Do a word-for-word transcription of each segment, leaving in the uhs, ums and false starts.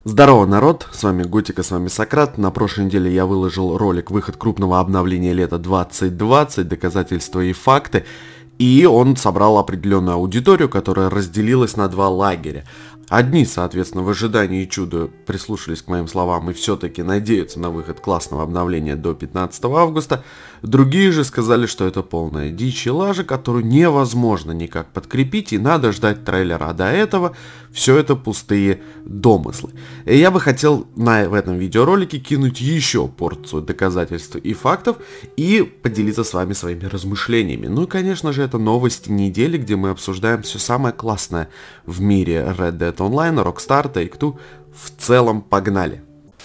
Здорово, народ, с вами Готика, с вами Сократ. На прошлой неделе я выложил ролик «Выход крупного обновления лета двадцать двадцать. Доказательства и факты». И он собрал определенную аудиторию, которая разделилась на два лагеря. Одни, соответственно, в ожидании чуда прислушались к моим словам и все-таки надеются на выход классного обновления до пятнадцатого августа. Другие же сказали, что это полная дичь и лажа, которую невозможно никак подкрепить и надо ждать трейлера. А до этого все это пустые домыслы. И я бы хотел на, в этом видеоролике кинуть еще порцию доказательств и фактов и поделиться с вами своими размышлениями. Ну и, конечно же, это новости недели, где мы обсуждаем все самое классное в мире Red Dead Online, Rockstar, Take-Two. В целом, погнали!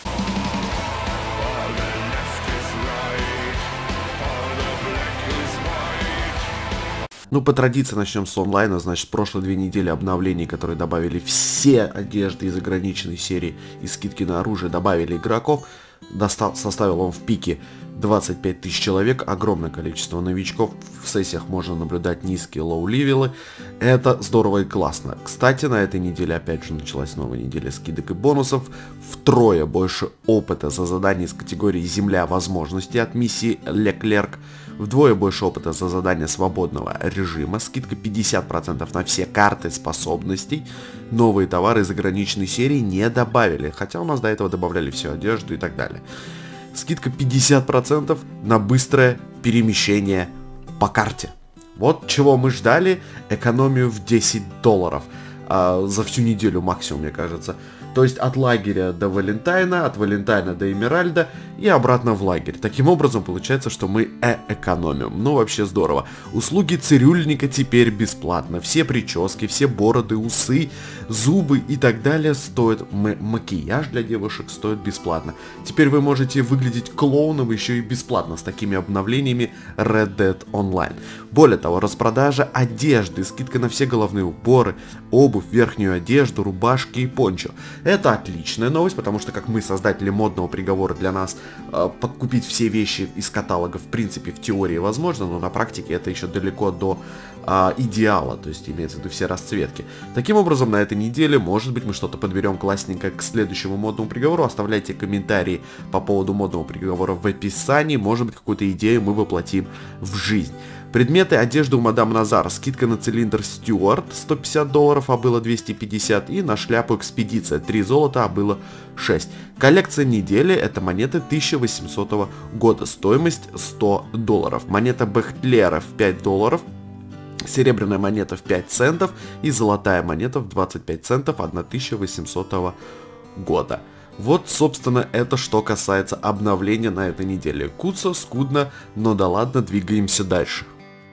Ну, по традиции начнем с онлайна. Значит, прошлые две недели обновлений, которые добавили все одежды из ограниченной серии и скидки на оружие, добавили игроков. Достал, составил он в пике двадцать пять тысяч человек, огромное количество новичков, в сессиях можно наблюдать низкие лоу-ливелы, это здорово и классно. Кстати, на этой неделе опять же началась новая неделя скидок и бонусов, втрое больше опыта за задания из категории «Земля возможностей» от миссии Леклерк, вдвое больше опыта за задание свободного режима, скидка пятьдесят процентов на все карты способностей, новые товары из ограниченной серии не добавили, хотя у нас до этого добавляли всю одежду и так далее. Скидка пятьдесят процентов на быстрое перемещение по карте. Вот чего мы ждали, экономию в десять долларов а, за всю неделю максимум, мне кажется. То есть от лагеря до Валентайна, от Валентайна до Эмеральда и обратно в лагерь. Таким образом получается, что мы э экономим. Ну вообще здорово. Услуги цирюльника теперь бесплатно. Все прически, все бороды, усы, зубы и так далее стоят. М- макияж для девушек стоит бесплатно. Теперь вы можете выглядеть клоуном еще и бесплатно с такими обновлениями Red Dead Online. Более того, распродажа одежды, скидка на все головные уборы, обувь, верхнюю одежду, рубашки и пончо. Это отличная новость, потому что, как мы, создатели модного приговора, для нас э, подкупить все вещи из каталога, в принципе, в теории возможно, но на практике это еще далеко до э, идеала, то есть имеется в виду все расцветки. Таким образом, на этой неделе, может быть, мы что-то подберем классненькое к следующему модному приговору. Оставляйте комментарии по поводу модного приговора в описании, может быть, какую-то идею мы воплотим в жизнь. Предметы одежды у мадам Назар. Скидка на цилиндр Стюарт сто пятьдесят долларов, а было двести пятьдесят. И на шляпу Экспедиция три золота, а было шесть. Коллекция недели — это монеты тысяча восьмисотого года. Стоимость сто долларов. Монета Бехтлера в пять долларов. Серебряная монета в пять центов. И золотая монета в двадцать пять центов тысяча восьмисотого года. Вот, собственно, это что касается обновления на этой неделе. Куца, скудно, но да ладно, двигаемся дальше.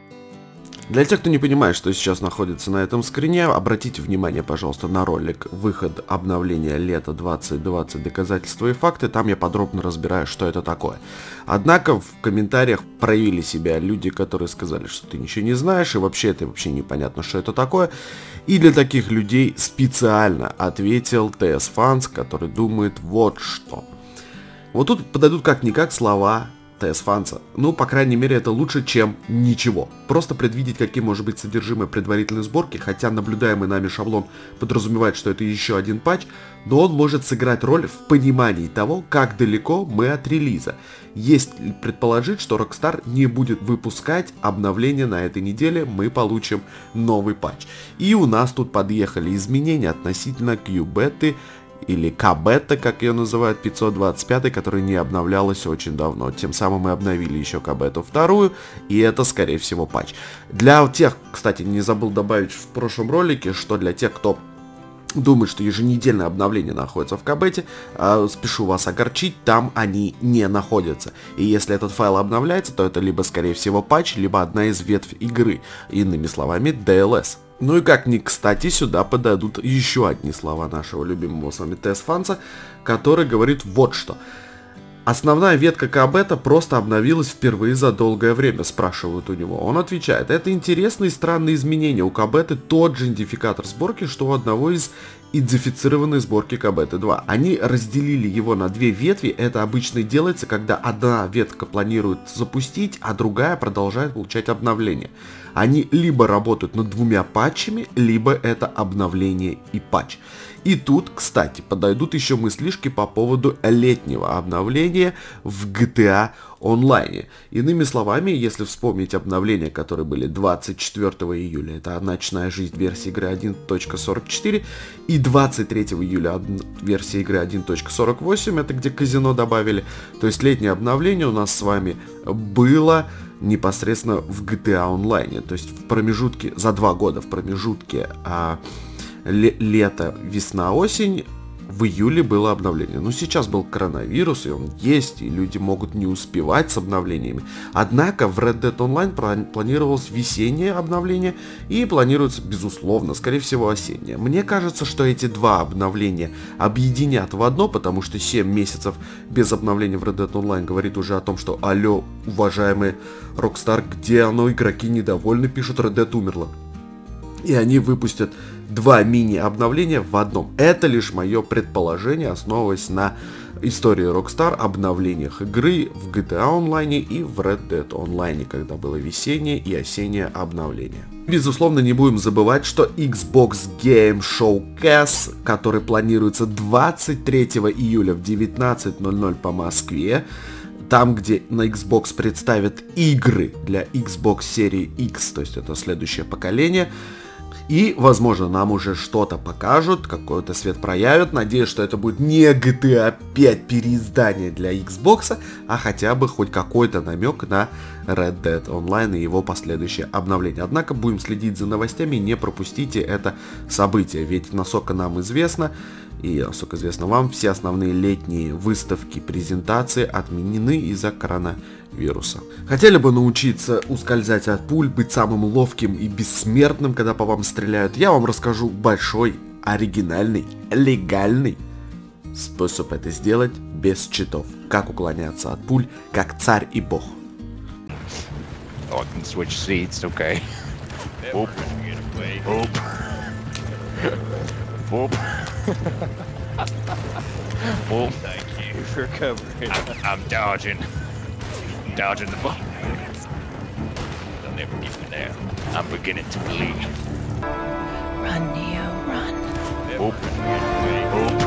Для тех, кто не понимает, что сейчас находится на этом скрине, обратите внимание, пожалуйста, на ролик «Выход обновления лета двадцать двадцать. Доказательства и факты». Там я подробно разбираю, что это такое. Однако в комментариях проявили себя люди, которые сказали, что ты ничего не знаешь, и вообще это вообще непонятно, что это такое. И для таких людей специально ответил ти эс Fans, который думает вот что. Вот тут подойдут как-никак слова ти эс Fans. Ну, по крайней мере, это лучше, чем ничего. Просто предвидеть, каким может быть содержимое предварительной сборки, хотя наблюдаемый нами шаблон подразумевает, что это еще один патч, но он может сыграть роль в понимании того, как далеко мы от релиза. Есть предположить, что Rockstar не будет выпускать обновления на этой неделе, мы получим новый патч. И у нас тут подъехали изменения относительно Q-беты, или К-бета, как ее называют, пятьсот двадцать пять, которая не обновлялась очень давно. Тем самым мы обновили еще К-бету вторую, и это, скорее всего, патч. Для тех, кстати, не забыл добавить в прошлом ролике, что для тех, кто думает, что еженедельное обновление находится в К-бете, э, спешу вас огорчить, там они не находятся. И если этот файл обновляется, то это либо, скорее всего, патч, либо одна из ветвь игры. Иными словами, ди эл эс. Ну и как ни кстати, сюда подойдут еще одни слова нашего любимого с вами ти эс Fans, который говорит вот что. Основная ветка К-бета просто обновилась впервые за долгое время, спрашивают у него. Он отвечает, это интересные и странные изменения. У К-беты тот же идентификатор сборки, что у одного из идентифицированной сборки К-беты два. Они разделили его на две ветви. Это обычно делается, когда одна ветка планирует запустить, а другая продолжает получать обновления. Они либо работают над двумя патчами, либо это обновление и патч. И тут, кстати, подойдут еще мыслишки по поводу летнего обновления в джи ти эй онлайне. Иными словами, если вспомнить обновления, которые были двадцать четвёртого июля, это ночная жизнь версии игры один точка сорок четыре, и двадцать третьего июля версия игры один точка сорок восемь, это где казино добавили. То есть летнее обновление у нас с вами было непосредственно в джи ти эй онлайне. То есть в промежутке, за два года в промежутке а, лето, весна, осень, в июле было обновление. Но сейчас был коронавирус, и он есть, и люди могут не успевать с обновлениями. Однако в Red Dead Online планировалось весеннее обновление, и планируется, безусловно, скорее всего, осеннее. Мне кажется, что эти два обновления объединят в одно, потому что семь месяцев без обновления в Red Dead Online говорит уже о том, что алло, уважаемые Rockstar, где оно, игроки недовольны, пишут, Red Dead умерла. И они выпустят два мини-обновления в одном. Это лишь мое предположение, основываясь на истории Rockstar, обновлениях игры в джи ти эй онлайне и в Red Dead онлайне, когда было весеннее и осеннее обновление. Безусловно, не будем забывать, что Xbox Game Showcase, который планируется двадцать третьего июля в девятнадцать ноль ноль по Москве, там, где на Xbox представят игры для Xbox серии X, то есть это следующее поколение. И, возможно, нам уже что-то покажут, какой-то свет проявят. Надеюсь, что это будет не джи ти эй пять переиздание для Xbox, а хотя бы хоть какой-то намек на Red Dead Online и его последующее обновление. Однако будем следить за новостями, не пропустите это событие, ведь насколько нам известно, и насколько известно вам, все основные летние выставки, презентации отменены из-за коронавируса. Хотели бы научиться ускользать от пуль, быть самым ловким и бессмертным, когда по вам стреляют? Я вам расскажу большой, оригинальный, легальный способ это сделать без читов. Как уклоняться от пуль, как царь и бог. Oh, I can switch seats, okay. Oop. Oop. Oop. Oop. Thank you for covering. I'm, I'm dodging. Dodging the ball. They'll never get me now. I'm beginning to believe. Run, Neo, run. Oop. Oop.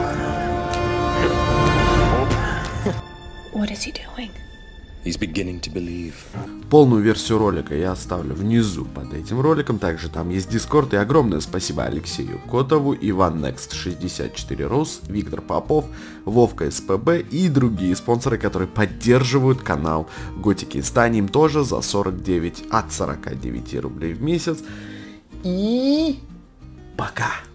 Oop. What is he doing? He's beginning to believe. Полную версию ролика я оставлю внизу под этим роликом. Также там есть Discord. И огромное спасибо Алексею Котову, Иван Next шестьдесят четыре Рус, Виктор Попов, Вовка СПБ и другие спонсоры, которые поддерживают канал Готики. Станем тоже за сорок девять от сорока девяти рублей в месяц. И пока!